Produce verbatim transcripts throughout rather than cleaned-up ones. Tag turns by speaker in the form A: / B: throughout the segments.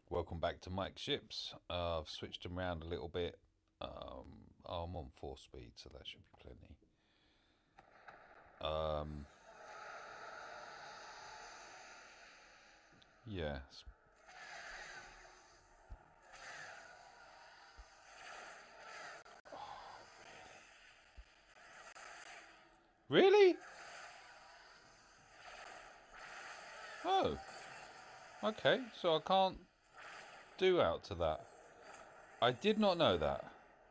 A: Welcome back to Mike Ships. Uh, I've switched them around a little bit. Um, oh, I'm on four speed, so that should be plenty. Um, yeah. Really? Oh, okay. So I can't do out to that. I did not know that.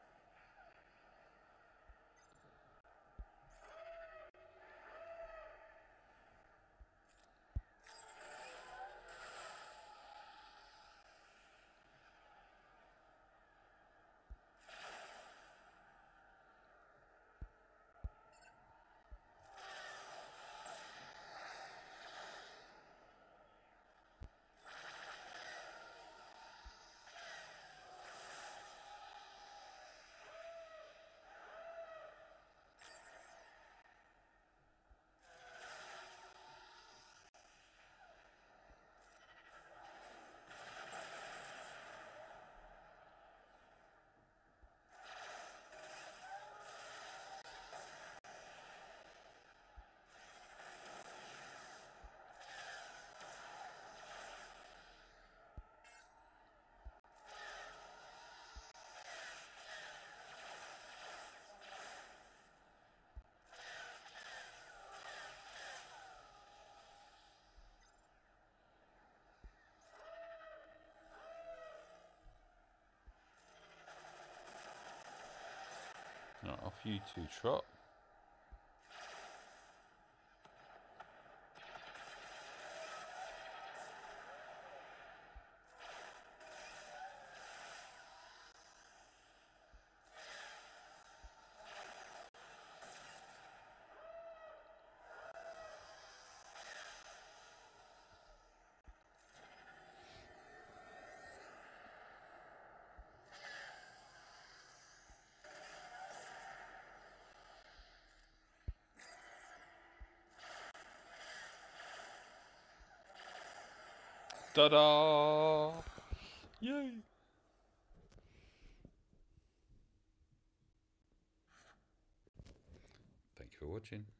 A: Right, off you two trot. Ta-da! Yay! Thank you for watching.